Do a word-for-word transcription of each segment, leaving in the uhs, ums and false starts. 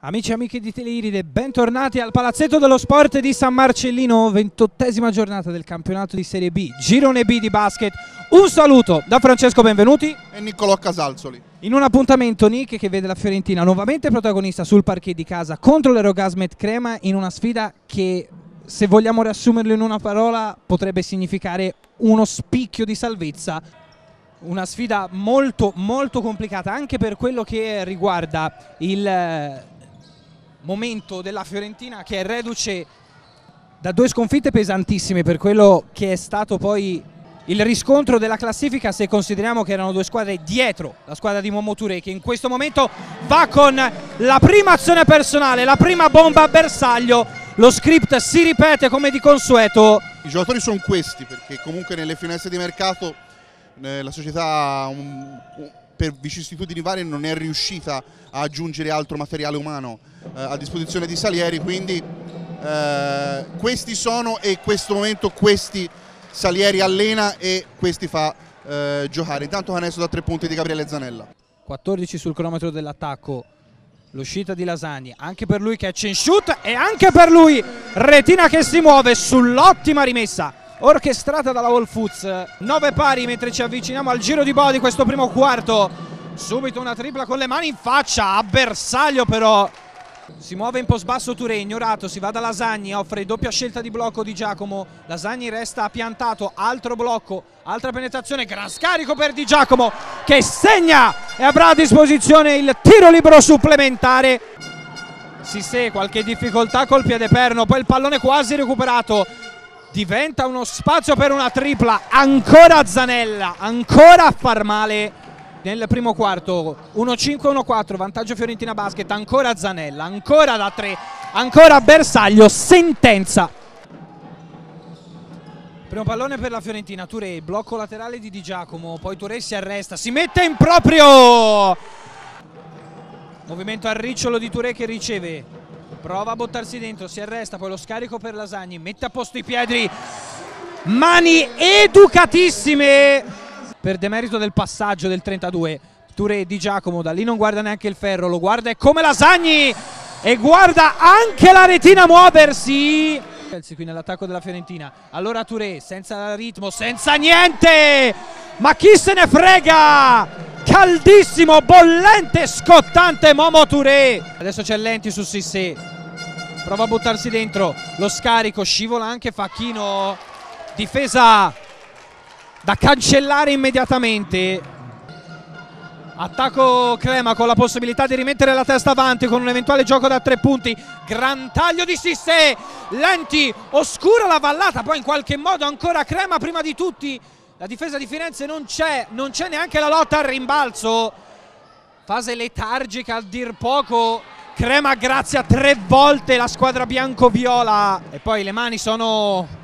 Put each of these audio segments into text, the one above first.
Amici e amiche di Teleiride, bentornati al Palazzetto dello Sport di San Marcellino, ventottesima giornata del campionato di Serie B, Girone B di basket. Un saluto da Francesco Benvenuti e Niccolò Casalzoli. In un appuntamento, Nick, che vede la Fiorentina nuovamente protagonista sul parquet di casa contro l'Erogasmet Crema, in una sfida che, se vogliamo riassumerlo in una parola, potrebbe significare uno spicchio di salvezza. Una sfida molto molto complicata anche per quello che riguarda il momento della Fiorentina, che è reduce da due sconfitte pesantissime per quello che è stato poi il riscontro della classifica, se consideriamo che erano due squadre dietro la squadra di Momo Touré, che in questo momento va con la prima azione personale, la prima bomba a bersaglio. Lo script si ripete come di consueto. I giocatori sono questi, perché comunque nelle finestre di mercato eh, la società un, un, per vicissitudini varie non è riuscita a aggiungere altro materiale umano eh, a disposizione di Salieri, quindi eh, questi sono, e in questo momento questi Salieri allena e questi fa eh, giocare. Intanto canestro da tre punti di Gabriele Zanella. quattordici sul cronometro dell'attacco, l'uscita di Lasagni, anche per lui catch and shoot e anche per lui Retina che si muove sull'ottima rimessa orchestrata dalla Whole Foods. Nove pari mentre ci avviciniamo al giro di boa di questo primo quarto. Subito una tripla con le mani in faccia, a bersaglio però. Si muove in post basso Touré, ignorato, si va da Lasagni, offre doppia scelta di blocco di Giacomo. Lasagni resta piantato, altro blocco, altra penetrazione, gran scarico per Di Giacomo che segna e avrà a disposizione il tiro libero supplementare. Sissé, qualche difficoltà col piede perno, poi il pallone quasi recuperato. Diventa uno spazio per una tripla, ancora Zanella, ancora a far male. Nel primo quarto uno cinque uno quattro, vantaggio Fiorentina Basket, ancora Zanella, ancora da tre, ancora Bersaglio, sentenza. Primo pallone per la Fiorentina, Touré, blocco laterale di Di Giacomo, poi Touré si arresta, si mette in proprio. Movimento a ricciolo di Touré che riceve, prova a buttarsi dentro, si arresta, poi lo scarico per Lasagni, mette a posto i piedi, mani educatissime per demerito del passaggio del trentadue. Touré, Di Giacomo, da lì non guarda neanche il ferro, lo guarda e come Lasagni, e guarda anche la Retina muoversi. Qui nell'attacco della Fiorentina, allora Touré senza ritmo, senza niente, ma chi se ne frega, caldissimo, bollente, scottante Momo Touré. Adesso c'è Lenti su Sissé, prova a buttarsi dentro, lo scarico, scivola anche Facchino, difesa da cancellare immediatamente. Attacco Crema con la possibilità di rimettere la testa avanti con un eventuale gioco da tre punti. Gran taglio di Sissé, Lenti oscura la vallata, poi in qualche modo ancora Crema prima di tutti. La difesa di Firenze non c'è, non c'è neanche la lotta al rimbalzo. Fase letargica a dir poco. Crema grazia tre volte la squadra bianco-viola e poi le mani sono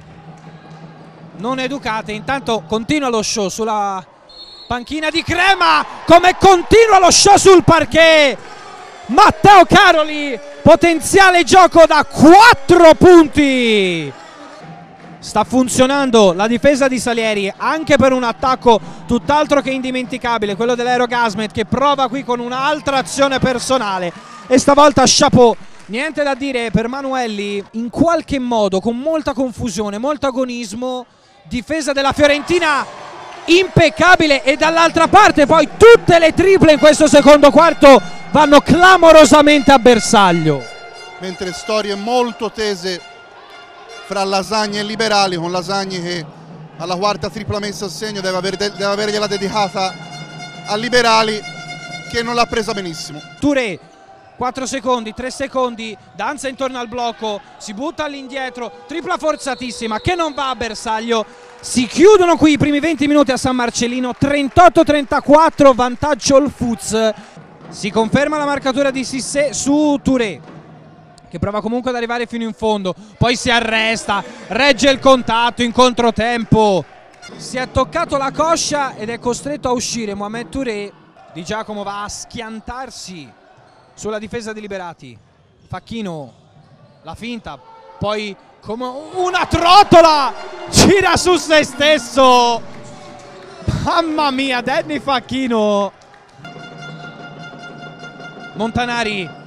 non educate. Intanto continua lo show sulla panchina di Crema, come continua lo show sul parquet Matteo Caroli, potenziale gioco da quattro punti. Sta funzionando la difesa di Salieri anche per un attacco tutt'altro che indimenticabile, quello dell'Erogasmet, che prova qui con un'altra azione personale e stavolta chapeau. Niente da dire per Manuelli, in qualche modo con molta confusione, molto agonismo. Difesa della Fiorentina impeccabile, e dall'altra parte poi tutte le triple in questo secondo quarto vanno clamorosamente a bersaglio. Mentre storie molto tese fra Lasagni e Liberali, con Lasagni che alla quarta tripla messa a segno deve, aver, deve avergliela dedicata a Liberali, che non l'ha presa benissimo. Touré, quattro secondi, tre secondi, danza intorno al blocco, si butta all'indietro, tripla forzatissima che non va a bersaglio. Si chiudono qui i primi venti minuti a San Marcellino, trentotto trentaquattro, vantaggio Whole Foods. Si conferma la marcatura di Sissé su Touré, che prova comunque ad arrivare fino in fondo, poi si arresta, regge il contatto in controtempo, si è toccato la coscia ed è costretto a uscire Mohamed Touré. Di Giacomo va a schiantarsi sulla difesa di Liberati, Facchino, la finta, poi come una trottola gira su se stesso, mamma mia, Danny Facchino. Montanari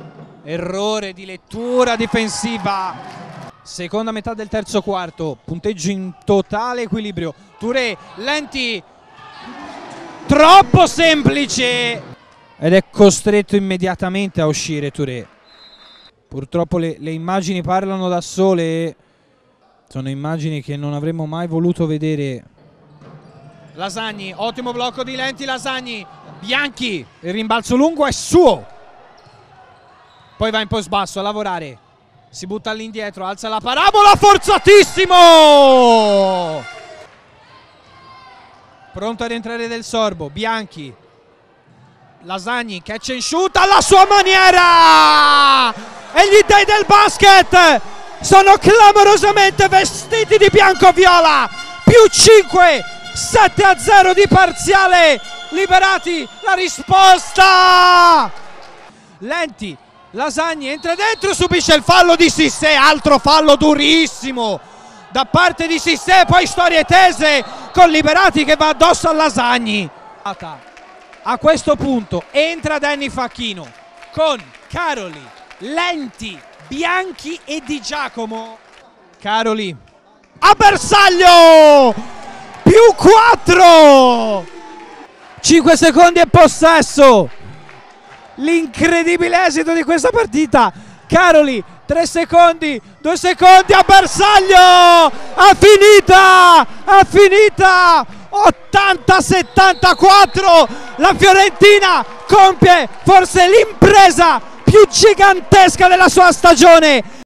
Errore di lettura difensiva. Seconda metà del terzo quarto, punteggio in totale equilibrio. Touré, Lenti, troppo semplice ed è costretto immediatamente a uscire Touré. Purtroppo le, le immagini parlano da sole, sono immagini che non avremmo mai voluto vedere. Lasagni, ottimo blocco di Lenti, Lasagni, Bianchi, il rimbalzo lungo è suo. Poi va in post basso a lavorare, si butta all'indietro, alza la parabola, forzatissimo! Pronto ad entrare Del Sorbo, Bianchi, Lasagni, catch and shoot alla sua maniera! E gli dei del basket sono clamorosamente vestiti di bianco-viola, più cinque, sette a zero di parziale, liberati, la risposta! Lenti, Lasagni entra dentro, subisce il fallo di Cissé, altro fallo durissimo da parte di Cissé, poi storie tese con Liberati che va addosso a Lasagni. A questo punto entra Danny Facchino con Caroli, Lenti, Bianchi e Di Giacomo. Caroli a bersaglio, più quattro, cinque secondi e possesso. L'incredibile esito di questa partita. Caroli, tre secondi, due secondi a bersaglio, ha finita, ha finita, ottanta a settantaquattro, la Fiorentina compie forse l'impresa più gigantesca della sua stagione.